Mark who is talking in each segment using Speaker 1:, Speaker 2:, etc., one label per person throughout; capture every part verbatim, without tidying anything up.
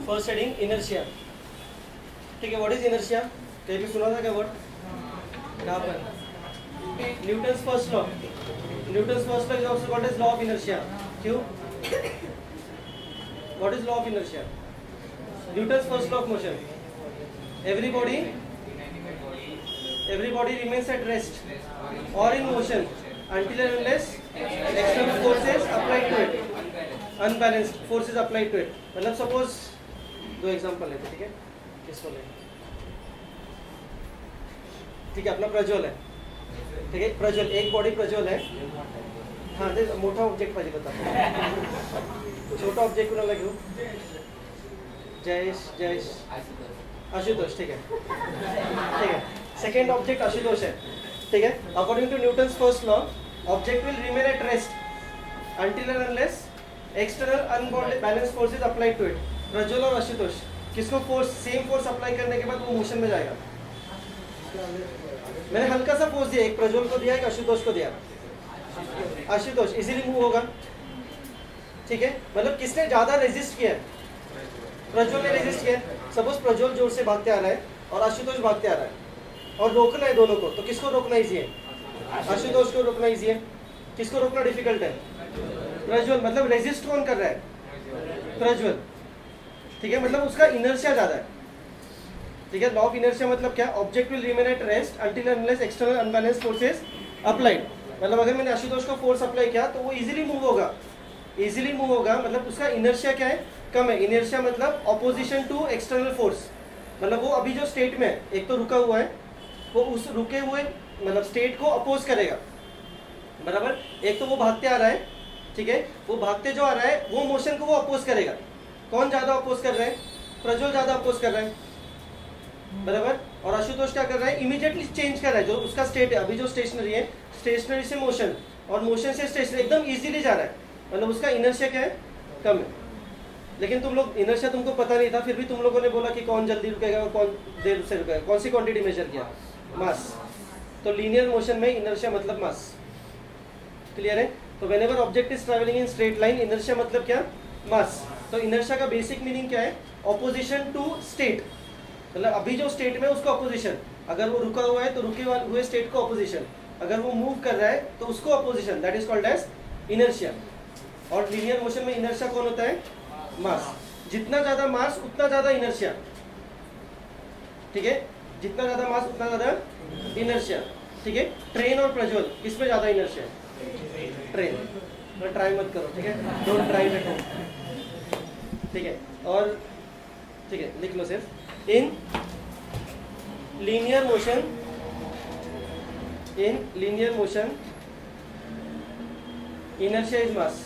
Speaker 1: First heading inertia, ठीक है। What is inertia? कहीं भी सुना था क्या वर्ड? यहाँ पर Newton's first law, Newton's first law is also called as law of inertia. क्यों? What is law of inertia? Newton's first law of motion, every body every body remains at rest or in motion until and unless external forces applied to it, unbalanced forces applied to it। मतलब suppose दो example लेते, ठीक है। किसको ले? ठीक है, अपना प्रज्वल है, ठीक है। प्रज्वल, एक बॉडी प्रज्वल है। हाँ दे मोठा ऑब्जेक्ट पाहिजे बता, छोटा ऑब्जेक्ट कोणाला घेऊ? जयेश, जयेश, आशुतोष, ठीक है, ठीक है। सेकेंड ऑब्जेक्ट आशुतोष है, ठीक है। According to Newton's first law, object will remain at rest until and unless external unbalanced forces applied to it. Prajwal और आशुतोष, किसको फोर्स, सेम फोर्स अप्लाई करने के बाद वो मोशन में जाएगा। मैंने हल्का सा फोर्स दिया, एक प्रज्वल को दिया, एक आशुतोष को दिया। आशुतोष इजीली मूव होगा, ठीक है। मतलब किसने ज्यादा रेजिस्ट किया? प्रज्वल ने रेजिस्ट किया। सपोज प्रज्वल जोर से भागते आ रहा है और आशुतोष भागते आ रहा है और रोकना है दोनों को, तो किसको रोकना इजी है? आशुतोष को रोकना इजी है। किसको रोकना डिफिकल्ट है? प्रज्वल। मतलब रेजिस्ट कौन कर रहा है? प्रज्वल, ठीक है। मतलब उसका इनर्शिया ज्यादा है, ठीक है। लॉ ऑफ इनर्शिया मतलब क्या? Object will remain at rest until and unless external unbalanced forces applied. मतलब अगर मैंने आशुतोष को फोर्स अप्लाई किया तो वो इजीली मूव होगा, इजीली मूव होगा। मतलब उसका इनर्शिया क्या है? कम है। इनर्शिया मतलब ऑपोजिशन टू एक्सटर्नल फोर्स। मतलब वो अभी जो स्टेट में है, एक तो रुका हुआ है, वो उस रुके हुए मतलब स्टेट को अपोज करेगा, बराबर। एक तो वो भागते आ रहा है, ठीक है, वो भागते जो आ रहा है वो मोशन को वो अपोज करेगा। कौन ज्यादा अपोज कर रहा है? प्रज्वल ज्यादा अपोज कर रहा है, बराबर। और आशुतोष क्या कर रहा है? इमीडिएटली चेंज कर रहा है। जो उसका स्टेट है अभी, जो स्टेशनरी है, स्टेशनरी से मोशन और मोशन से स्टेशनरी, एकदम इजीली जा रहा है। मतलब उसका इनर्शिया क्या है? कम है। लेकिन तुम लोग, इनर्शिया तुमको पता नहीं था, फिर भी तुम लोगों ने बोला कि कौन जल्दी रुकेगा और कौन देर से रुकेगा। कौन सी क्वांटिटी मेजर किया? मास। तो लीनियर मोशन में इनर्शिया मतलब मास। क्लियर है? तो whenever object is travelling in straight line, inertia मतलब क्या? मास। तो इनर्शिया का बेसिक मीनिंग क्या है? Opposition to state. मतलब अभी जो स्टेट में उसको अपोजिशन, अगर वो रुका हुआ है तो रुके हुए स्टेट को अपोजिशन, अगर वो मूव कर रहा है तो उसको opposition, that is called as inertia. और लीनियर मोशन में इनर्शिया कौन होता है? मास। जितना ज्यादा मास उतना ज्यादा इनर्शिया, ठीक है। जितना ज्यादा मास उतना ज्यादा इनर्शिया, ठीक है। ट्रेन और प्रज्वल, किसमें ज्यादा इनर्शिया? ट्रेन। तो ट्राई मत करो, ठीक है, डोंट ट्राई एट होम, ठीक है। और ठीक है, लिख लो सिर्फ, in linear motion, in linear motion inertia is mass.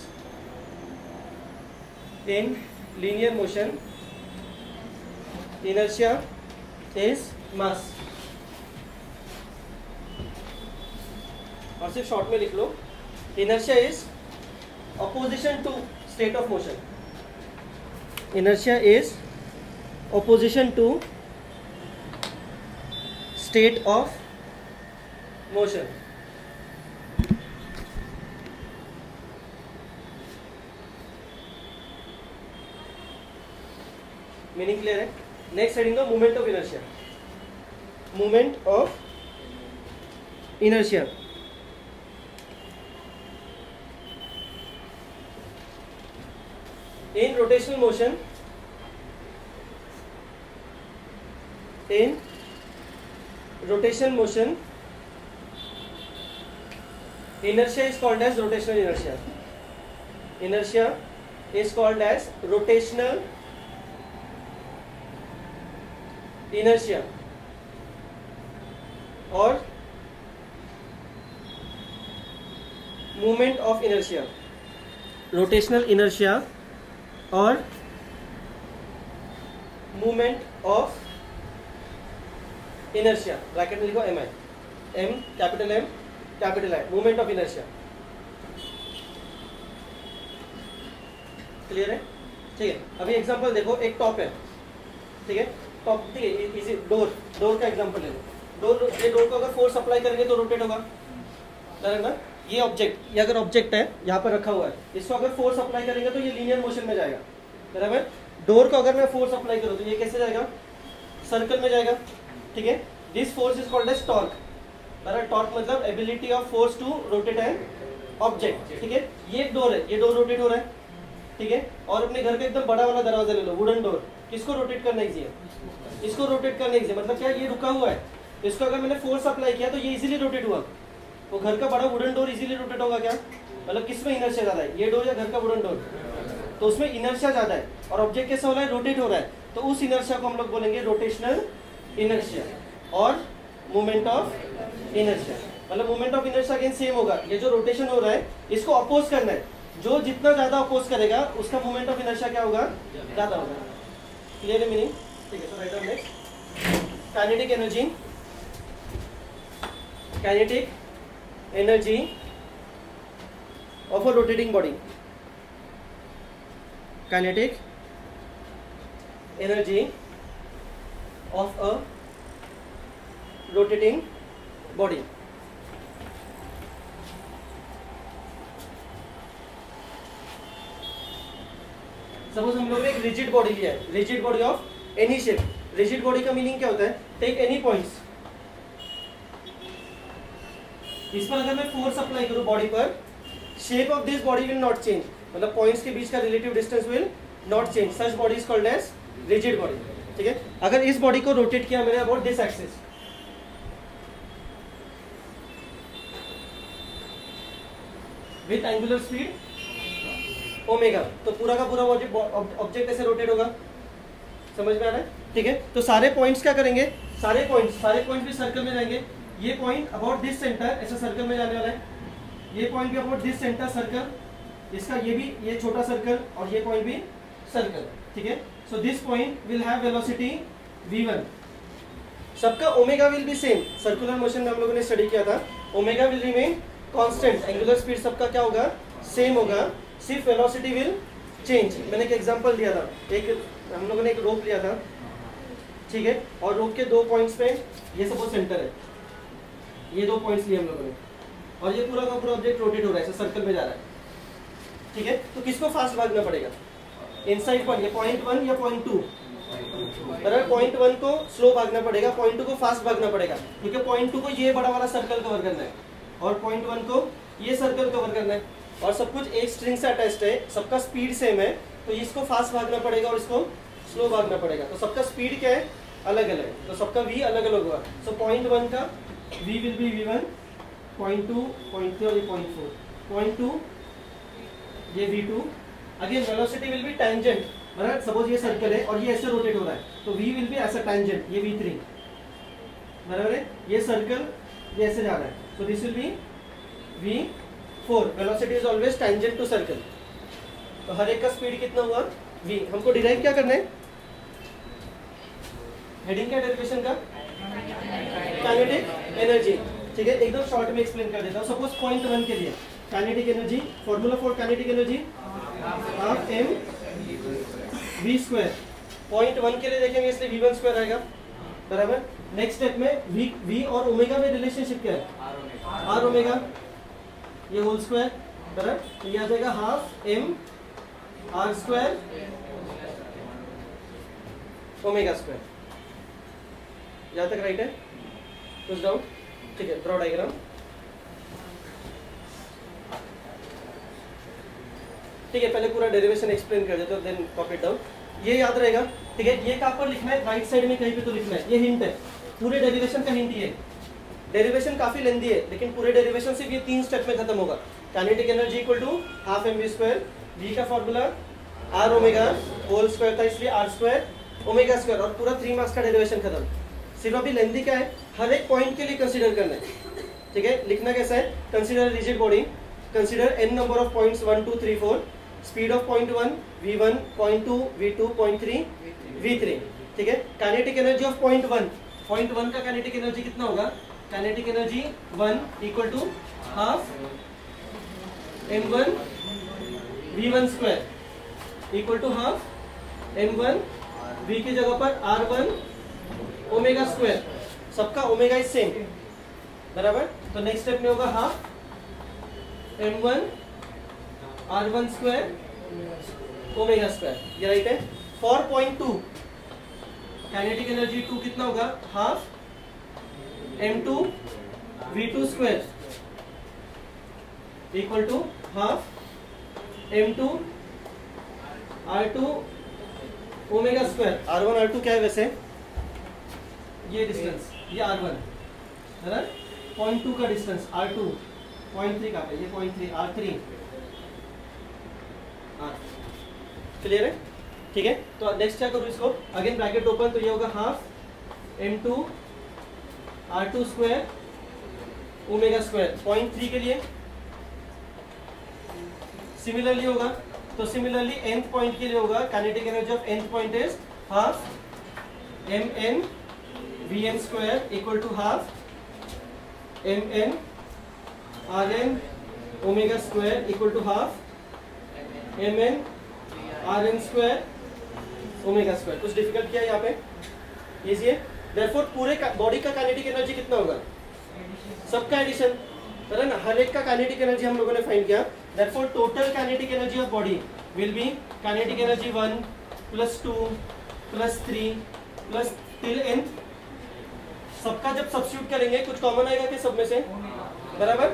Speaker 1: In linear motion, inertia is mass. और सिर्फ शॉर्ट में लिख लो, inertia is opposition to state of motion. Inertia is opposition to state of motion. Meaning clear है? Next heading the movement of inertia. Movement of inertia. In rotational motion, in rotational motion, inertia is called as rotational inertia. Inertia is called as rotational inertia. और movement of inertia, rotational inertia और movement of inertia. Bracket में लिखो M I, M capital M capital I, movement of inertia. Clear है? ठीक है. अभी example देखो, एक टॉप है, ठीक है, टॉप, ठीक है, इजी. डोर, डोर का एग्जांपल ले लो. डोर, ये डोर को अगर फोर्स अप्लाई करेंगे तो रोटेट होगा, ना? ये ऑब्जेक्ट, ये अगर ऑब्जेक्ट है यहाँ पर रखा हुआ है, इसको अगर फोर्स अप्लाई करेंगे तो ये लीनियर मोशन में जाएगा, बराबर. डोर को अगर मैं फोर्स अप्लाई करूँ तो ये कैसे जाएगा, सर्कल में जाएगा, ठीक है। This force is called as torque, torque मतलब ability of force to rotate an object, ठीक है। ये एक डोर है, ये डोर रोटेट हो रहा है, ठीक है। और अपने घर का एकदम बड़ा वाला दरवाजा ले लो, वुडन डोर, किसको रोटेट करना इजी है, इसको रोटेट करना इजी है, मतलब क्या ये रुका हुआ है, इसको अगर मैंने फोर्स अप्लाई किया तो ये इजीली रोटेट हुआ। वो घर का बड़ा वुडन डोर इजीली रोटेट होगा क्या, मतलब किसमें इनर्शिया ज्यादा है, ये डोर या घर का वुडन डोर, तो उसमें इनर्शिया ज्यादा है और ऑब्जेक्ट कैसा हो रहा है, रोटेट हो रहा है, तो उस इनर्शिया को हम लोग बोलेंगे रोटेशनल इनर्शिया। और मोमेंट ऑफ इनर्शिया, मतलब moment of inertia again same होगा, ये जो रोटेशन हो रहा है इसको अपोज करना है, जो जितना ज्यादा अपोज करेगा उसका मोमेंट ऑफ इनर्शिया क्या होगा, ज्यादा होगा। क्लियर है मीनिंग, ठीक है। So write down next, kinetic energy, kinetic energy of a rotating body, kinetic energy of a rotating body. Suppose हम लोग ने एक रिजिड बॉडी लिया है, rigid body of any shape. Rigid body का मीनिंग क्या होता है, टेक एनी पॉइंट्स, इस पर अगर मैं फोर्स अप्लाई करूं बॉडी पर, shape of this body will not change, मतलब पॉइंट्स के बीच का relative distance will not change, such body is called as rigid body, ठीक है। अगर इस बॉडी को रोटेट किया मैंने about this axis, with angular speed omega, तो पूरा का पूरा ऑब्जेक्ट ऐसे रोटेट होगा, समझ में आ रहा है, ठीक है। तो सारे पॉइंट्स क्या करेंगे, सारे पॉइंट्स सारे पॉइंट्स भी सर्कल में जाएंगे। ये पॉइंट अबाउट दिस सेंटर ऐसा सर्कल में जाने वाला है, ये पॉइंट भी अबाउट दिस सेंटर सर्कल, इसका ये भी ये छोटा सर्कल और ये पॉइंट भी सर्कल, ठीक है। So this point will have velocity V one, सबका omega will be same, circular motion में हम लोगों ने स्टडी किया था, omega will remain constant, angular speed सबका क्या होगा, सेम होगा, सिर्फ वेलोसिटी विल चेंज। मैंने एक एग्जांपल दिया था, एक हम लोगों ने एक रोप लिया था, ठीक है, और रोप के दो पॉइंट्स पे ये सपोज सेंटर है, ये दो पॉइंट्स लिए हम लोगों ने, और ये पूरा का पूरा ऑब्जेक्ट रोटेट हो रहा है, सर्कल में जा रहा है, ठीक है। तो किसको फास्ट भागना पड़ेगा, इनसाइड पॉइंट, ये पॉइंट वन या पॉइंट टू, बराबर, पॉइंट वन को स्लो भागना पड़ेगा, पॉइंट टू को फास्ट भागना पड़ेगा, क्योंकि पॉइंट टू को ये बड़ा वाला सर्कल कवर करना है और पॉइंट वन को ये सर्कल कवर करना है, और सब कुछ एक स्ट्रिंग से अटैच्ड है, सबका स्पीड सेम है, तो इसको फास्ट भागना पड़ेगा और इसको स्लो भागना पड़ेगा, तो सबका स्पीड क्या है, अलग अलग, तो सबका v अलग अलग होगा। सो पॉइंट वन का v will be V one, point two, point three और ये पॉइंट फोर, पॉइंट टू ये V two, again velocity will be tangent, बराबर, सपोज ये सर्कल है और ये ऐसे रोटेट हो रहा है, तो v will be as a tangent, ये वी थ्री, बराबर है, ये सर्कल ये ऐसे जा रहा है, so this will be V four, velocity is always tangent to circle, तो हर एक का स्पीड कितना हुआ v। हमको डिराइव क्या करना है, हेडिंग क्या डेरिवेशन का, काइनेटिक एनर्जी, ठीक है। एकदम शॉर्ट में एक्सप्लेन कर देता हूँ। सपोज पॉइंट वन के लिए kinetic energy, formula for kinetic energy half M V square, point one के लिए देखेंगे इसलिए वी वन स्क्वायर आएगा, बराबर। नेक्स्ट स्टेप में v v और ओमेगा में रिलेशनशिप क्या है, आर ओमेगा, ये होल स्क्वायर, बराबर, तो ये आ जाएगा half M R square omega square, यहाँ तक राइट है, कुछ डाउट, ठीक है। ड्रॉ डायग्राम, ठीक है, पहले पूरा डेरिवेशन एक्सप्लेन कर देते हो, देन कॉपी इट डाउन, ये याद रहेगा, ठीक है। ये कहाँ पर लिखना है, राइट साइड में कहीं पे तो लिखना है, ये हिंट है, पूरे डेरिवेशन का हिंट ये, डेरिवेशन काफी लेंदी है लेकिन पूरे डेरिवेशन सिर्फ ये तीन स्टेप में खत्म होगा। Kinetic energy equal to half M V square, V का formula R omega whole square था इसलिए आर स्क्वायर ओमेगा स्क्वायर, और पूरा थ्री मार्क्स का डेरिवेशन खत्म। सिर्फ अभी लेंदी क्या है, हर एक पॉइंट के लिए कंसीडर करना है, ठीक है। लिखना कैसा है, consider rigid body, consider N number of points one two three four, speed of point one V one, point two V two, point three V three, ठीक है। Kinetic energy of point one, point one का kinetic energy कितना होगा, kinetic energy one equal to half M one V one square equal to half M one V की जगह पर R one omega square, सबका omega is same, बराबर। तो next step में होगा half M one R one square omega square, ये right है। For point two kinetic energy two कितना होगा, half M two V two square equal to half M two R two omega square. R one R two क्या है वैसे, ये distance, ये are one है ना, पॉइंट टू का distance, R two point three का है, ये point three, R three, clear है, ठीक है। तो नेक्स्ट क्या करूँ इसको, अगेन ब्रैकेट ओपन, तो ये होगा half M two R two square omega square point three के लिए। सिमिलरली होगा, तो सिमिलरली nth पॉइंट के लिए होगा, kinetic energy of nth point is half M N V N square equal to half M N R N omega square equal to half M N R N square omega square. कुछ difficult किया यहाँ पे, easy है। Therefore पूरे body का kinetic energy कितना होगा, सबका एडिशन है ना, हर एक का काइनेटिक एनर्जी हम लोगों ने फाइंड किया। Therefore total kinetic energy of body will be kinetic energy one plus two plus three plus till N. सबका जब सब्स्टिट्यूट करेंगे कुछ कॉमन आएगा कि सब में से, बराबर,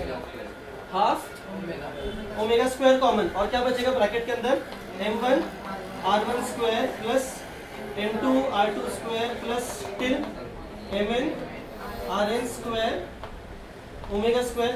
Speaker 1: हाफ ओमेगा स्क्वायर कॉमन, और क्या बचेगा ब्रैकेट के अंदर, M one R one square plus M two R two square plus till M N R N square omega square.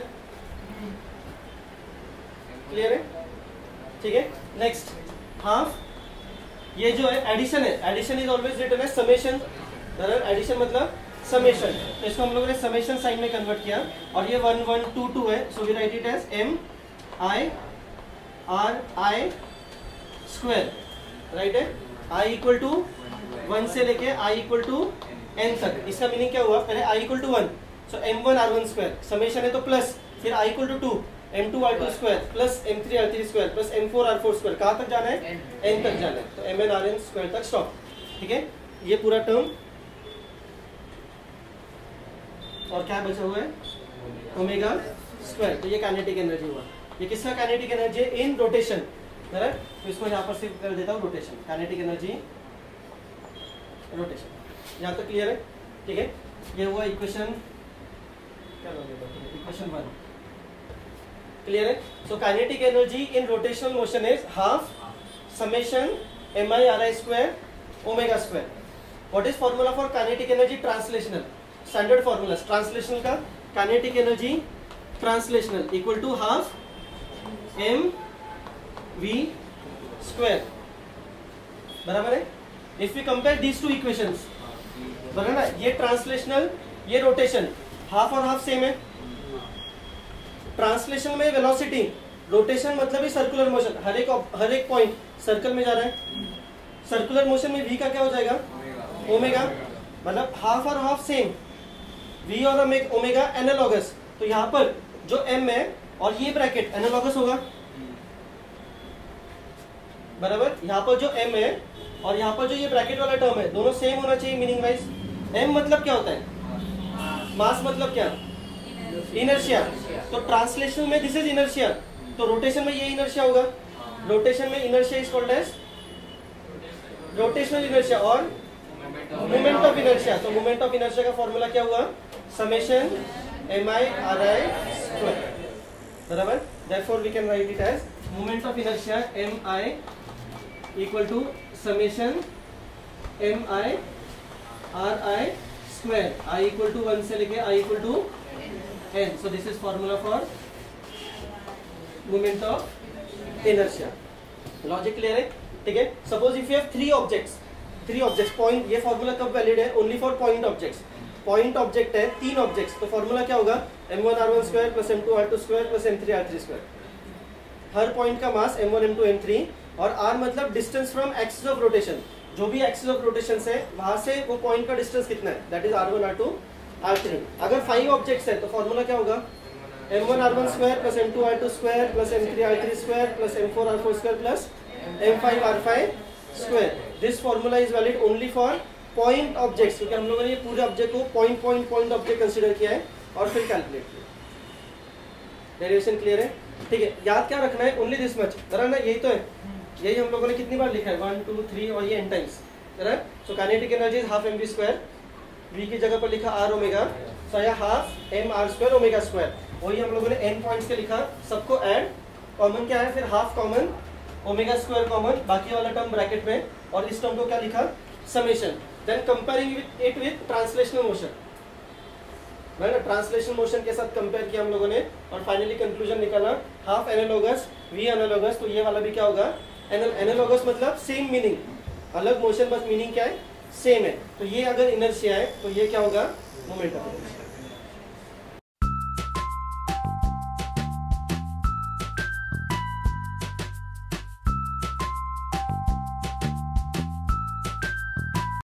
Speaker 1: Clear है, ठीक है। नेक्स्ट हाफ, ये जो है एडिशन है, addition is always written as summation, बराबर, एडिशन मतलब summation, तो इसको हम लोगों ने समेशन साइन में कन्वर्ट किया, और ये वन वन टू टू है, so we write it as M I R I square, right है, आई इक्वल टू वन से लेके आई इक्वल टू एन तक। इसका मीनिंग क्या हुआ, पहले I equal to one, so M one R one square, summation है तो प्लस, फिर I equal to two M two R two square plus M three R three square plus M four R four square, कहाँ तक जाना है, N तक जाना है, तो M N R N square तक स्टॉप, ठीक है। ये पूरा टर्म, और क्या बचा हुआ है, ओमेगा स्क्वायर, तो ये काइनेटिक एनर्जी हुआ। ये किसका काइनेटिक एनर्जी है, इन रोटेशन, बराबर, तो इसको यहाँ पर सिर्फ कर देता हूँ रोटेशन, काइनेटिक एनर्जी रोटेशन, यहाँ तक क्लियर है, ठीक है। ये हुआ इक्वेशन, क्या इक्वेशन वन, क्लियर है। So kinetic energy in rotational motion is half summation M I R I square omega square. What is formula for kinetic energy translational, standard formula translational का, kinetic energy translational equal to half M V square, बराबर है। If we compare these two equations, बराबर ना, ये translational ये rotation, half और half same है। Translation में वेलोसिटी, रोटेशन मतलब ही सर्कुलर मोशन, हर एक हर एक पॉइंट सर्कल में जा रहा है, सर्कुलर मोशन में v का क्या हो जाएगा, ओमेगा, मतलब हाफ और हाफ सेम, v और ओमेगा एनालॉगस, तो यहाँ पर जो m है और ये ब्रैकेट एनालॉगस होगा, बराबर, यहाँ पर जो m है और यहाँ पर जो ये ब्रैकेट वाला टर्म है, दोनों सेम होना चाहिए मीनिंग वाइज। m मतलब क्या होता है, मास मतलब क्या, इनर्शिया, तो ट्रांसलेशन में दिस इज इनर्शिया, तो रोटेशन में ये इनर्शिया होगा, रोटेशन में inertia is called as rotational inertia और मोमेंट ऑफ इनर्शिया। तो मोमेंट ऑफ इनर्शिया का फॉर्मूला क्या हुआ, summation M I R I square, बराबर, therefore we can write it as moment of inertia M I equal to summation M I R I square, I equal to one से लेके I equal to N. So this is formula for moment of inertia. Logic clear है, ठीक है। Suppose if you have three objects, three objects, point, ये formula कब valid है, only for point objects. Point object है तीन objects, तो formula क्या होगा, M one R one square plus M two R two square plus M three R three square. हर point का mass M one M two M three, और R मतलब distance from axis of rotation, जो भी axis of rotation है वहां से वो पॉइंट का डिस्टेंस कितना है, that is R one R two R three. अगर फाइव ऑब्जेक्ट्स है तो फॉर्मूला क्या होगा, M one R one square plus M two R two square plus M three R three square plus M four R four square plus M five R five square. This formula is valid only for point objects, क्योंकि हम लोगों ने ये पूरे object को point point point object consider किया है और फिर कैलकुलेट किया। डेरिवेशन क्लियर है, ठीक है। याद क्या रखना है, ओनली दिस मच, बराबर ना, यही तो है, यही हम लोगों ने कितनी बार लिखा है, वन टू थ्री और ये N times, correct. So kinetic energy is half M V square, V की जगह पर लिखा आर ओमेगा, सो या half M R square omega square, वही हम लोगों ने एन पॉइंट्स के लिखा, सबको ऐड, कॉमन क्या है फिर half common, omega square common, बाकी वाला टर्म ब्रैकेट में, और इस टर्म को क्या लिखा, summation. Then comparing it with translational motion, है ना, ट्रांसलेशन मोशन के साथ कंपेयर किया हम लोगों ने, और फाइनली कंक्लूजन निकाला हाफ एनालॉगस वी एनालॉगस, तो ये वाला भी क्या होगा, एनालॉगस मतलब सेम मीनिंग, अलग मोशन बस मीनिंग क्या है, सेम है। तो ये अगर इनर्शिया है तो ये क्या होगा, मोमेंटम।